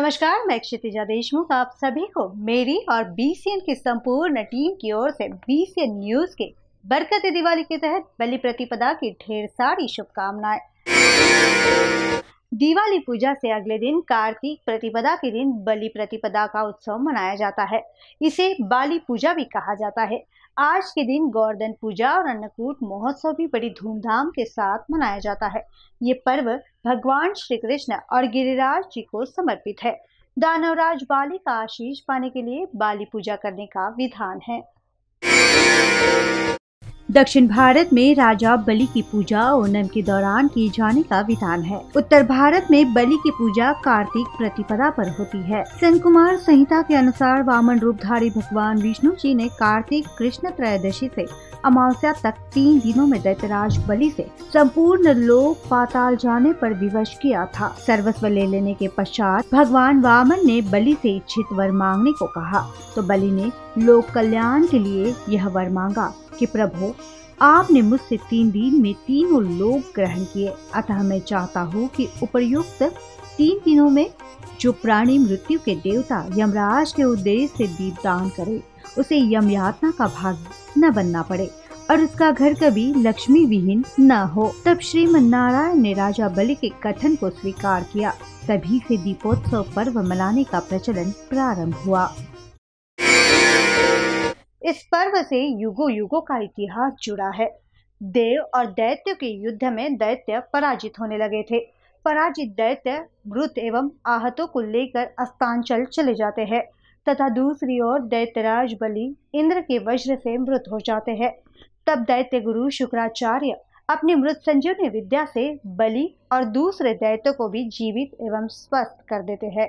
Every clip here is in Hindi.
नमस्कार, मैं क्षितिजा देशमुख आप सभी को मेरी और बीसीएन की संपूर्ण टीम की ओर से बीसीएन न्यूज के बरकत दिवाली के तहत बलि प्रतिपदा की ढेर सारी शुभकामनाएं। दिवाली पूजा से अगले दिन कार्तिक प्रतिपदा के दिन बलि प्रतिपदा का उत्सव मनाया जाता है। इसे बाली पूजा भी कहा जाता है। आज के दिन गोवर्धन पूजा और अन्नकूट महोत्सव भी बड़ी धूमधाम के साथ मनाया जाता है। ये पर्व भगवान श्री कृष्ण और गिरिराज जी को समर्पित है। दानवराज बाली का आशीष पाने के लिए बाली पूजा करने का विधान है। दक्षिण भारत में राजा बलि की पूजा ओणम के दौरान किए जाने का विधान है। उत्तर भारत में बलि की पूजा कार्तिक प्रतिपदा पर होती है। सेन कुमार संहिता के अनुसार वामन रूपधारी भगवान विष्णु जी ने कार्तिक कृष्ण त्रयोदशी से अमावस्या तक 3 दिनों में दैत्यराज बलि से संपूर्ण लोक पाताल जाने पर विवश किया था। सर्वस्व ले लेने के पश्चात भगवान वामन ने बलि से इच्छित वर मांगने को कहा तो बलि ने लोक कल्याण के लिए यह वर मांगा कि प्रभु आपने मुझसे 3 दिन में तीनों लोक ग्रहण किए, अतः मैं चाहता हूँ कि उपर्युक्त 3 दिनों में जो प्राणी मृत्यु के देवता यमराज के उद्देश्य से दीपदान करे उसे यम यातना का भाग न बनना पड़े और उसका घर कभी लक्ष्मी विहीन न हो। तब श्रीमन्नारायण ने राजा बलि के कथन को स्वीकार किया। तभी से दीपोत्सव पर्व मनाने का प्रचलन प्रारंभ हुआ। इस पर्व से युगों युगों का इतिहास जुड़ा है। देव और दैत्य के युद्ध में दैत्य पराजित होने लगे थे। पराजित दैत्य मृत एवं आहतों को लेकर अस्तांचल चले जाते हैं तथा दूसरी ओर दैत्यराज बलि इंद्र के वज्र से मृत हो जाते हैं। तब दैत्य गुरु शुक्राचार्य अपनी मृत संजीवनी विद्या से बलि और दूसरे दैत्यों को भी जीवित एवं स्वस्थ कर देते हैं।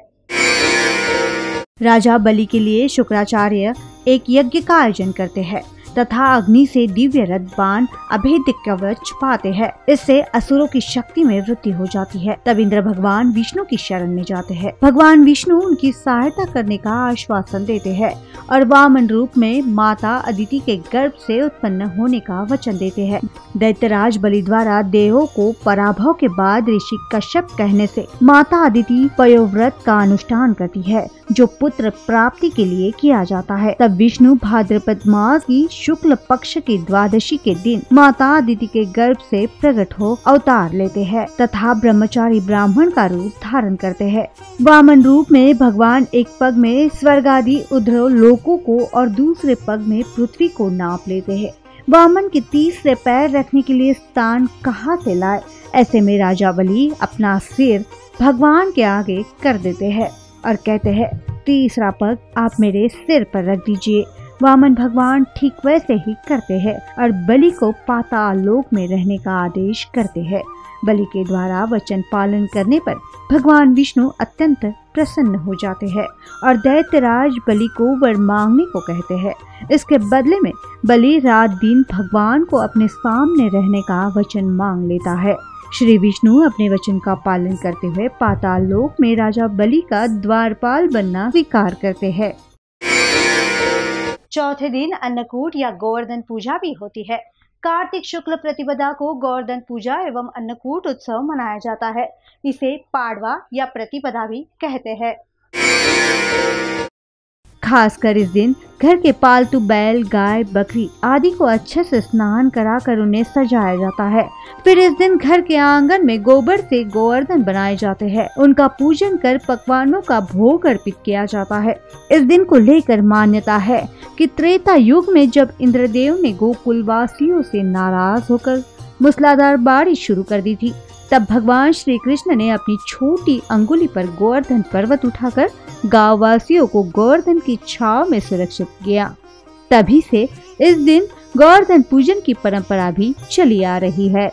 राजा बलि के लिए शुक्राचार्य एक यज्ञ का आयोजन करते हैं तथा अग्नि से दिव्य रथ बाण अभेद्य कवच पाते हैं। इससे असुरों की शक्ति में वृद्धि हो जाती है। तब इंद्र भगवान विष्णु की शरण में जाते हैं। भगवान विष्णु उनकी सहायता करने का आश्वासन देते हैं और वामन रूप में माता अदिति के गर्भ से उत्पन्न होने का वचन देते हैं। दैत्यराज बलि द्वारा देवों को पराभव के बाद ऋषि कश्यप कहने से माता अदिति पयोव्रत का अनुष्ठान करती है जो पुत्र प्राप्ति के लिए किया जाता है। तब विष्णु भाद्रपद मास की शुक्ल पक्ष की द्वादशी के दिन माता अदिति के गर्भ से प्रकट हो अवतार लेते हैं तथा ब्रह्मचारी ब्राह्मण का रूप धारण करते हैं। वामन रूप में भगवान एक पग में स्वर्ग आदि उधर लोकों को और दूसरे पग में पृथ्वी को नाप लेते हैं। वामन के तीसरे पैर रखने के लिए स्थान कहाँ से लाए? ऐसे में राजा बलि अपना सिर भगवान के आगे कर देते हैं और कहते हैं तीसरा पग आप मेरे सिर पर रख दीजिए। वामन भगवान ठीक वैसे ही करते हैं और बलि को पाताल लोक में रहने का आदेश करते हैं। बलि के द्वारा वचन पालन करने पर भगवान विष्णु अत्यंत प्रसन्न हो जाते हैं और दैत्यराज बलि को वर मांगने को कहते हैं। इसके बदले में बलि रात दिन भगवान को अपने सामने रहने का वचन मांग लेता है। श्री विष्णु अपने वचन का पालन करते हुए पाताल लोक में राजा बलि का द्वारपाल बनना स्वीकार करते हैं। चौथे दिन अन्नकूट या गोवर्धन पूजा भी होती है। कार्तिक शुक्ल प्रतिपदा को गोवर्धन पूजा एवं अन्नकूट उत्सव मनाया जाता है। इसे पाड़वा या प्रतिपदा भी कहते हैं। खासकर इस दिन घर के पालतू बैल, गाय, बकरी आदि को अच्छे से स्नान कराकर उन्हें सजाया जाता है। फिर इस दिन घर के आंगन में गोबर से गोवर्धन बनाए जाते हैं। उनका पूजन कर पकवानों का भोग अर्पित किया जाता है। इस दिन को लेकर मान्यता है कि त्रेता युग में जब इंद्रदेव ने गोकुल वासियों से नाराज होकर मूसलाधार बारिश शुरू कर दी थी, तब भगवान श्री कृष्ण ने अपनी छोटी अंगुली पर गोवर्धन पर्वत उठाकर गांव वासियों को गोवर्धन की छाव में सुरक्षित किया। तभी से इस दिन गोवर्धन पूजन की परंपरा भी चली आ रही है।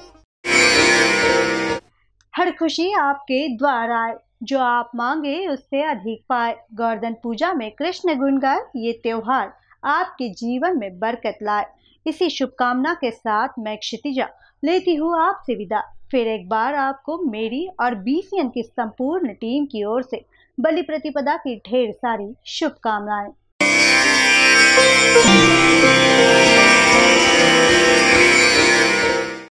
हर खुशी आपके द्वार आए, जो आप मांगे उससे अधिक पाए। गोवर्धन पूजा में कृष्ण गुण गाए, ये त्योहार आपके जीवन में बरकत लाए। इसी शुभकामना के साथ मैं क्षितिजा लेती हूँ आपसे विदा। फिर एक बार आपको मेरी और बीसीएन की संपूर्ण टीम की ओर से बलि प्रतिपदा की ढेर सारी शुभकामनाएं।